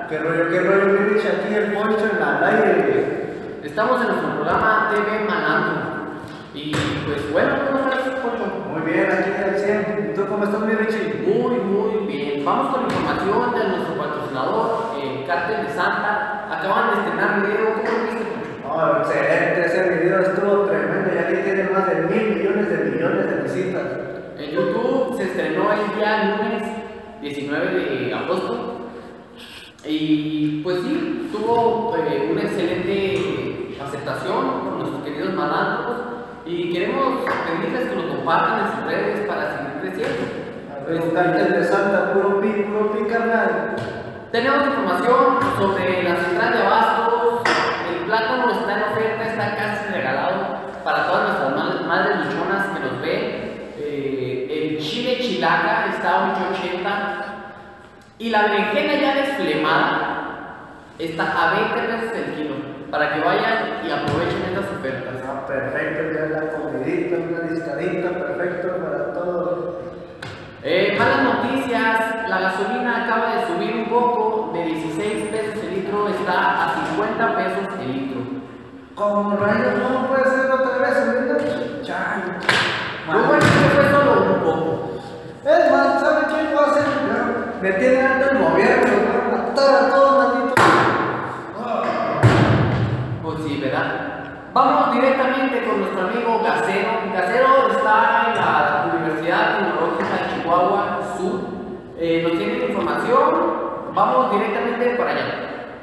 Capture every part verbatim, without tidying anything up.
¿Qué rollo, qué rollo, mi Rich? Aquí el Poncho en la aire. Estamos en nuestro programa T V Malandro. Y pues bueno, ¿cómo estás, Poncho? Muy bien, aquí al cien. ¿Y tú cómo estás, mi Richie? Muy, muy bien. Vamos con información de nuestro patrocinador, el Cártel de Santa. Acaban de estrenar video. ¿Cómo lo viste, Poncho? Oh, excelente, ese video estuvo tremendo. Ya que tiene más de mil millones de millones de visitas. En YouTube se estrenó el día lunes diecinueve de agosto. Y pues sí, tuvo eh, una excelente aceptación por nuestros queridos malandros y queremos pedirles que lo compartan en sus redes para seguir creciendo. El Cártel de Santa, puro pi, puro pi, carnal. Tenemos información sobre la central de abastos. El plátano está en oferta, está casi regalado para todas nuestras madres luchonas que nos ven. Eh, el chile chilaca está a ocho ochenta. Y la berenjena ya desflemada está a veinte pesos el kilo, para que vayan y aprovechen estas ofertas. Ah, perfecto, ya la comidita, una discadita, perfecto para todo. Eh, malas noticias, la gasolina acaba de subir un poco, de dieciséis pesos el litro está a cincuenta pesos el litro. Como rayos, no puede ser otra vez, ¿verdad? Chan. Lo bueno es que fue solo un poco. Es más, ¿sabe quién va a hacer? Me tiene alto el gobierno, voy a matar a todos, maldito. Pues sí, ¿verdad? Vamos directamente con nuestro amigo Gacero. Gacero está en la Universidad Tecnológica de Chihuahua Sur. Eh, nos tiene información. Vamos directamente para allá.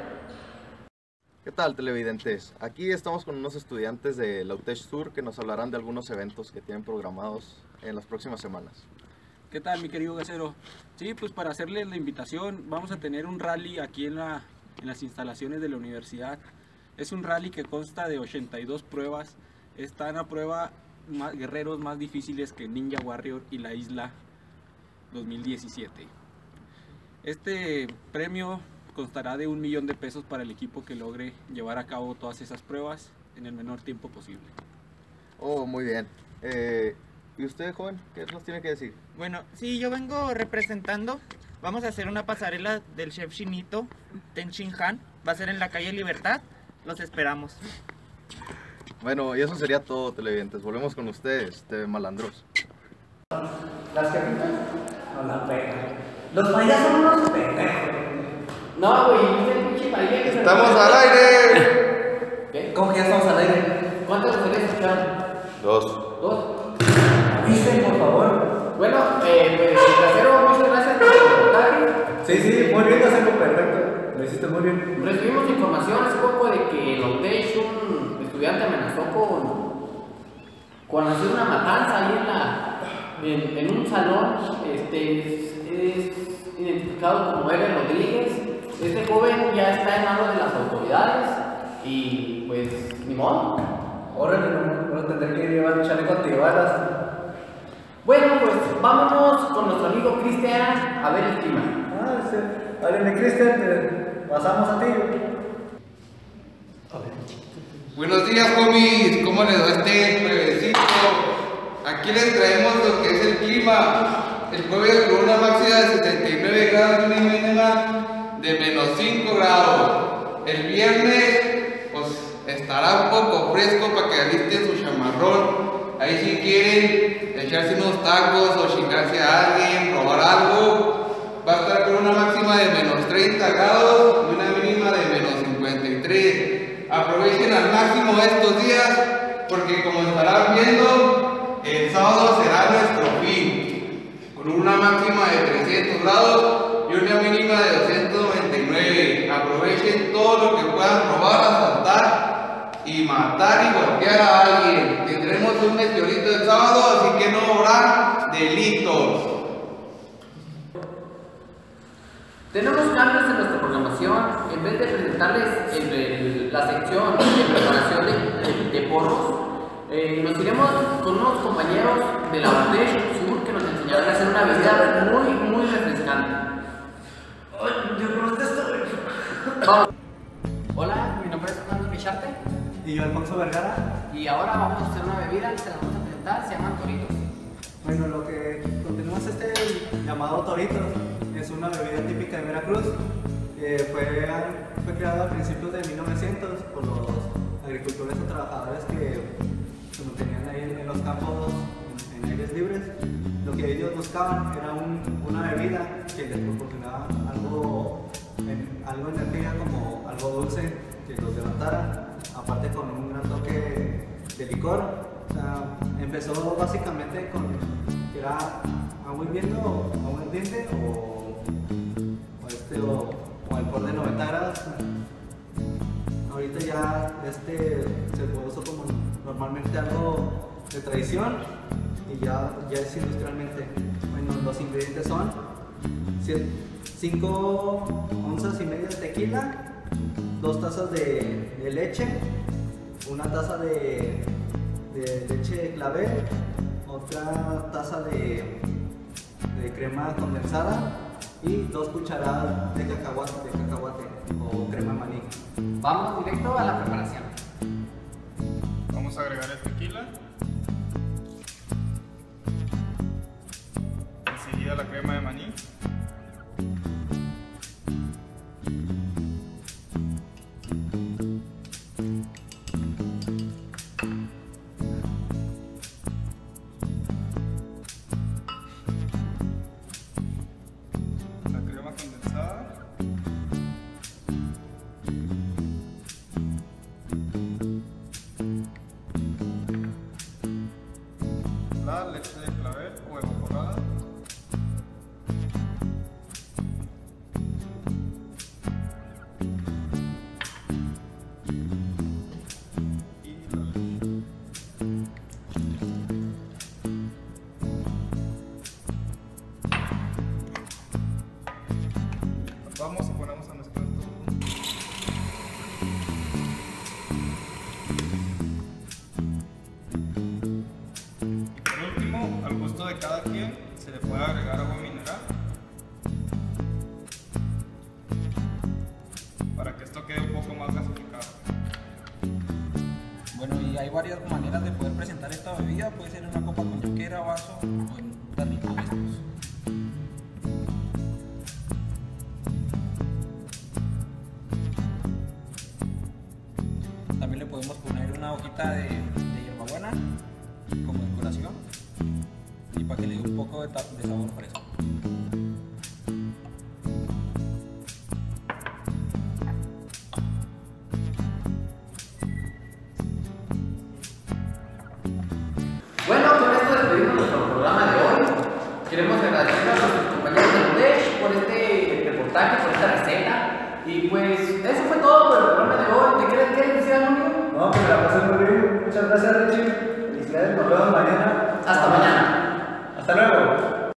¿Qué tal, televidentes? Aquí estamos con unos estudiantes de la U T E C Sur que nos hablarán de algunos eventos que tienen programados en las próximas semanas. ¿Qué tal, mi querido Gacero? Sí, pues para hacerles la invitación, vamos a tener un rally aquí en, la, en las instalaciones de la universidad. Es un rally que consta de ochenta y dos pruebas. Están a prueba más, guerreros más difíciles que Ninja Warrior y la Isla dos mil diecisiete. Este premio constará de un millón de pesos para el equipo que logre llevar a cabo todas esas pruebas en el menor tiempo posible. Oh, muy bien. Eh... ¿Y usted, joven, qué nos tiene que decir? Bueno, sí, yo vengo representando. Vamos a hacer una pasarela del chef Shinito, Ten Shin Han. Va a ser en la calle Libertad. Los esperamos. Bueno, y eso sería todo, televidentes. Volvemos con ustedes, T V Malandros. ¿Las que pintan? No la pega. Los payasos son unos pendejos. No, güey, ¿viste el pinche paella que se ¡Estamos al aire! ¿Qué? ¿Cómo que ya estamos al aire? ¿Cuántas ustedes escucharon? Dos. Dos. Avisen, por favor. Bueno, eh, pues, Gacero, muchas gracias por el reportaje. Sí, sí, muy bien, hacerlo perfecto. Lo hiciste muy bien. Recibimos información hace poco de que en la U T E C un estudiante amenazó con, con hacer una matanza ahí en, la, en, en un salón. Este, es, es identificado como Ever Rodríguez. Este joven ya está en manos de las autoridades y pues ni modo. Órale, no, no tendré que llevar chaleco antibalas. Bueno, pues vámonos con nuestro amigo Cristian a ver el clima. Ah, sí. Vale, mi Cristian, te pasamos a ti. Buenos días, homies. ¿Cómo les va este juevesito? Aquí les traemos lo que es el clima. El jueves con una máxima de setenta y nueve grados y una mínima de menos cinco grados. El viernes, pues estará un poco fresco para que alisten su chamarrón. Ahí si quieren echarse unos tacos o chingarse a alguien, robar algo, va a estar con una máxima de menos treinta grados y una mínima de menos cincuenta y tres. Aprovechen al máximo estos días porque como estarán viendo, el sábado será nuestro fin, con una máxima de trescientos grados y una mínima de doscientos noventa y nueve. Aprovechen todo lo que puedan robar, asaltar y matar y golpear a alguien. Tendremos un meteorito el sábado, así que no habrá delitos. Tenemos cambios en nuestra programación. En vez de presentarles el, el, la sección de preparación de, de, de porros, eh, nos iremos con unos compañeros de la U T E C Sur que nos enseñarán a hacer una bebida muy, muy refrescante. Ay, yo no estoy. Vamos. Hola, mi nombre es Fernando Picharte. Y yo, Alfonso Vergara. Y ahora vamos a hacer una bebida que se la vamos a presentar, se llaman Toritos. Bueno, lo que continuamos este llamado Toritos es una bebida típica de Veracruz Eh, fue, fue creado a principios de mil novecientos por los agricultores o trabajadores que se mantenían ahí en, en los campos en, en aires libres. Lo que ellos buscaban era un, una bebida que les proporcionaba algo, en, algo energía, como algo dulce que los levantara, aparte con un gran toque de licor. O sea, empezó básicamente con que era agua hirviendo o agua hirviente o, o, este, o, o alcohol de noventa grados. Ahorita ya este, se puso como normalmente algo de tradición y ya, ya es industrialmente. Bueno, los ingredientes son cinco onzas y media de tequila, dos tazas de, de leche, una taza de, de leche de clavel, otra taza de, de crema condensada y dos cucharadas de cacahuate, de cacahuate o crema de maní. Vamos directo a la preparación. Vamos a agregar el tequila. Enseguida la crema de maní. La crema condensada. La leche de clavel o evaporada. Y la leche. Vamos y ponemos a mezclar todo. Y por último, al gusto de cada quien, se le puede agregar agua mineral para que esto quede un poco más gasificado. Bueno, y hay varias maneras de poder presentar esta bebida. Puede ser en una copa coñaquera, vaso o en un tarrito de estos. También le podemos poner una hojita de, de hierbabuena como decoración y para que le dé un poco de, ta- de sabor fresco. Bueno, con esto despedimos nuestro programa de hoy. Queremos agradecer a nuestros compañeros de Udech por este reportaje, por esta receta. Y pues eso fue todo por el programa de hoy. ¿Te quieres qué decir, amigo? No, que me la pasé muy bien. Muchas gracias, Richie. Felicidades, nos vemos mañana.